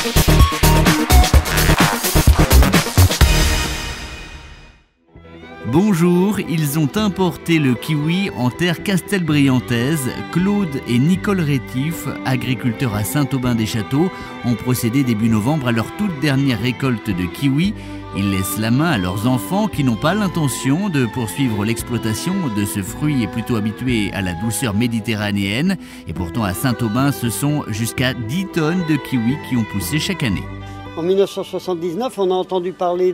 Bonjour, ils ont importé le kiwi en terre castelbriantaise. Claude et Nicole Rétif, agriculteurs à Saint-Aubin-des-Châteaux, ont procédé début novembre à leur toute dernière récolte de kiwi. Ils laissent la main à leurs enfants qui n'ont pas l'intention de poursuivre l'exploitation de ce fruit et plutôt habitués à la douceur méditerranéenne. Et pourtant à Saint-Aubin, ce sont jusqu'à 10 tonnes de kiwi qui ont poussé chaque année. En 1979, on a entendu parler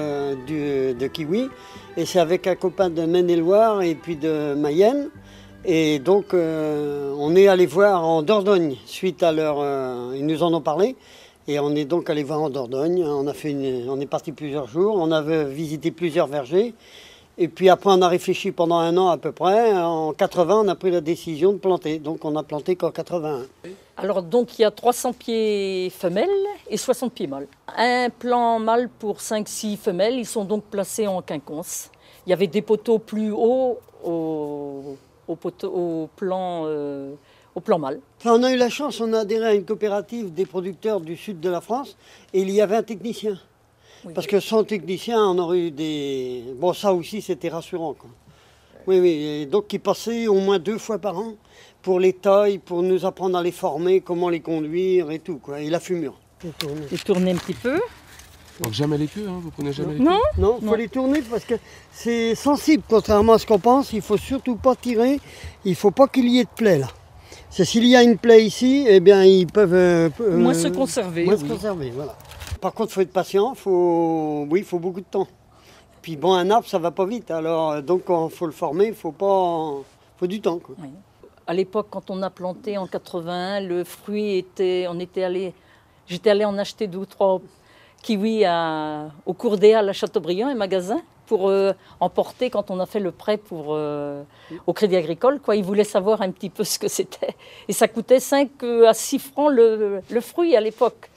de kiwi, et c'est avec un copain de Maine-et-Loire et puis de Mayenne. Et donc on est allé voir en Dordogne, suite à leur... ils nous en ont parlé, et on est donc allé voir en Dordogne. On est parti plusieurs jours, on avait visité plusieurs vergers, et puis après on a réfléchi pendant un an à peu près. En 80, on a pris la décision de planter, donc on a planté qu'en 81. Alors donc il y a 300 pieds femelles et 60 pieds mâles. Un plan mâle pour 5-6 femelles, ils sont donc placés en quinconce. Il y avait des poteaux plus hauts au plan mâle. Enfin, on a eu la chance, on a adhéré à une coopérative des producteurs du sud de la France et il y avait un technicien. Oui. Parce que sans technicien, on aurait eu des... Bon, ça aussi c'était rassurant, quoi. Oui, et donc il passait au moins 2 fois par an pour les tailles, pour nous apprendre à les former, comment les conduire et tout, quoi. Et la fumure. Et tourner un petit peu. Donc jamais les queues, hein, vous prenez jamais les queues? Non, il faut les tourner parce que c'est sensible, contrairement à ce qu'on pense. Il ne faut surtout pas tirer, il ne faut pas qu'il y ait de plaie là. S'il y a une plaie ici, eh bien ils peuvent... moins se conserver. Moins se conserver, voilà. Par contre, il faut être patient, il faut beaucoup de temps. Puis bon, un arbre, ça va pas vite, alors donc quand il faut le former, il faut du temps, quoi. Oui. À l'époque, quand on a planté en 81, le fruit était... J'étais allée en acheter 2 ou 3 kiwis au cours des Halles à Châteaubriand, un magasin, pour emporter quand on a fait le prêt au Crédit Agricole. Quoi. Ils voulaient savoir un petit peu ce que c'était. Et ça coûtait 5 à 6 francs le fruit à l'époque.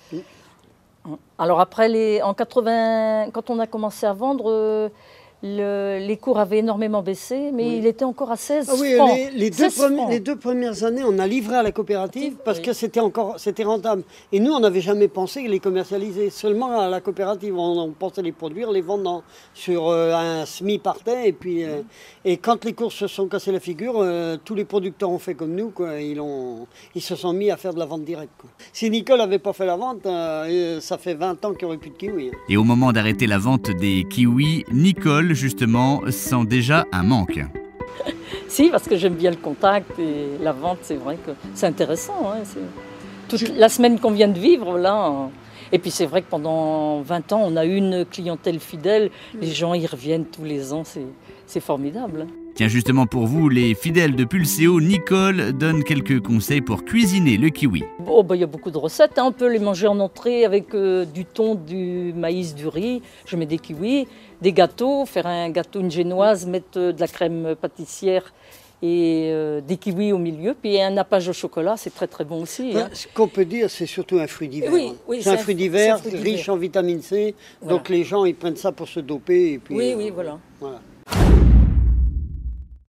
Alors après, en 80, quand on a commencé à vendre, les cours avaient énormément baissé, mais il était encore à 16 francs. Les 2 premières années, on a livré à la coopérative parce que c'était rentable. Et nous, on n'avait jamais pensé les commercialiser. Seulement à la coopérative, on pensait les produire, les vendre sur un SMI par terre. Et puis, et quand les cours se sont cassés la figure, tous les producteurs ont fait comme nous, quoi. Ils se sont mis à faire de la vente directe, quoi. Si Nicole n'avait pas fait la vente, ça fait 20 ans qu'il n'y aurait plus de kiwis. Et au moment d'arrêter la vente des kiwis, Nicole, justement, sent déjà un manque. Si, parce que j'aime bien le contact et la vente, c'est vrai que c'est intéressant. Hein, toute la semaine qu'on vient de vivre, là. Et puis c'est vrai que pendant 20 ans, on a une clientèle fidèle. Les gens y reviennent tous les ans, c'est formidable. Tiens, justement pour vous, les fidèles de Pulséo, Nicole donne quelques conseils pour cuisiner le kiwi. Oh, il y a beaucoup de recettes, hein. On peut les manger en entrée avec du thon, du maïs, du riz. Je mets des kiwis, des gâteaux, faire un gâteau, une génoise, mettre de la crème pâtissière et des kiwis au milieu. Puis un nappage au chocolat, c'est très très bon aussi. Hein. Ce qu'on peut dire, c'est surtout un fruit d'hiver. Oui, c'est un fruit d'hiver, riche en vitamine C. Voilà. Donc les gens, ils prennent ça pour se doper. Et puis, oui, voilà.